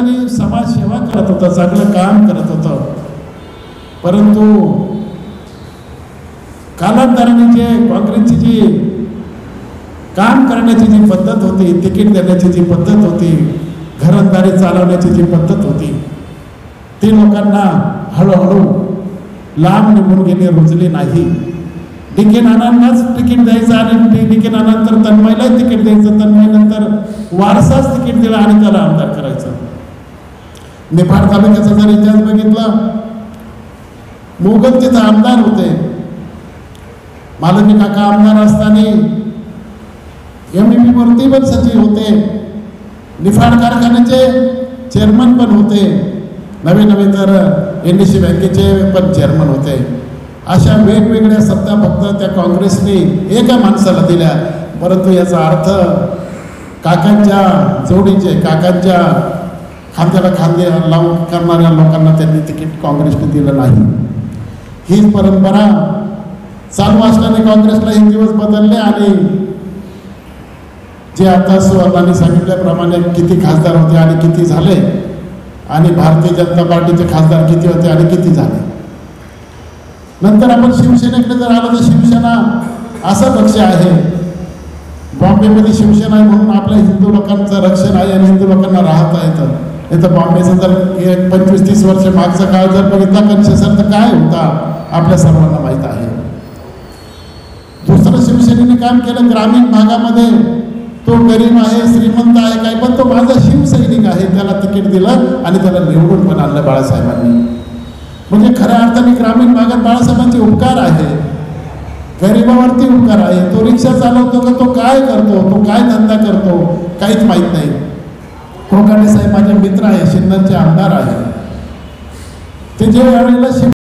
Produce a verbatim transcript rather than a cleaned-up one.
तरी समाजसेवा करत होता, चांगलं काम करत होतं. परंतु कालांतराने जे काँग्रेसची जी काम करण्याची जी पद्धत होती, तिकीट देण्याची जी पद्धत होती, घरंदारी चालवण्याची जी पद्धत होती, ती लोकांना हळूहळू लांब निघून गेली, रुजली नाही. डी के नानांनाच तिकीट द्यायचं आणि डी के नानांतर तन्मयलाही तिकीट द्यायचं, तन्मय नंतर वारसाच तिकीट दिला आणि त्याला आमदार करायचं. निफाड तालुक्याचा जर इतिहास बघितला, मोगल तिथं आमदार होते. मालनी काका आमदार असताना एम ई पी वरती पण सचिव होते, निफाड कारखान्याचे चेअरमन पण होते, नवे नवे तर एन डी सी बँकेचे पण चेअरमन होते. अशा वेगवेगळ्या सत्ता फक्त त्या काँग्रेसने एका माणसाला दिल्या. परंतु याचा अर्थ काकांच्या जोडीचे, काकांच्या खांद्याला खांदे लावून करणाऱ्या लोकांना त्यांनी तिकीट काँग्रेसने दिलं नाही. हीच परंपरा चालू असल्याने काँग्रेसला हे दिवस बदलले आणि जे आता सुवर्णाने सांगितल्याप्रमाणे किती खासदार होते आणि किती झाले, आणि भारतीय जनता पार्टीचे खासदार किती होते आणि किती झाले. नंतर आपण शिवसेनेकडे जर आलो तर शिवसेना असा पक्ष आहे, बॉम्बेमध्ये शिवसेना आहे म्हणून आपल्या हिंदू लोकांचं रक्षण आहे आणि हिंदू लोकांना राहता येतं. नाही तर बॉम्बेचं जर एक पंचवीस तीस वर्ष मागचा काळ जर बघितला कन्सेशन तर काय होता आपल्या सर्वांना माहीत आहे. दुसरं शिवसेनेने काम केलं ग्रामीण भागामध्ये, तो गरीब आहे, श्रीमंत आहे काय, पण तो माझा शिवसैनिक आहे, त्याला तिकीट दिलं आणि त्याला निवडून पण आणलं बाळासाहेबांनी. म्हणजे खऱ्या अर्थाने ग्रामीण भागात बाळासाहेबांचे उपकार आहे, गरिबावरती उपकार आहे. तो रिक्षा चालवतो का, तो काय करतो, तो काय धंदा करतो, काहीच माहीत नाही. कोकाटे साहेब माझे मित्र आहे, शिन्नरचे आमदार आहे. ते जे वेळेला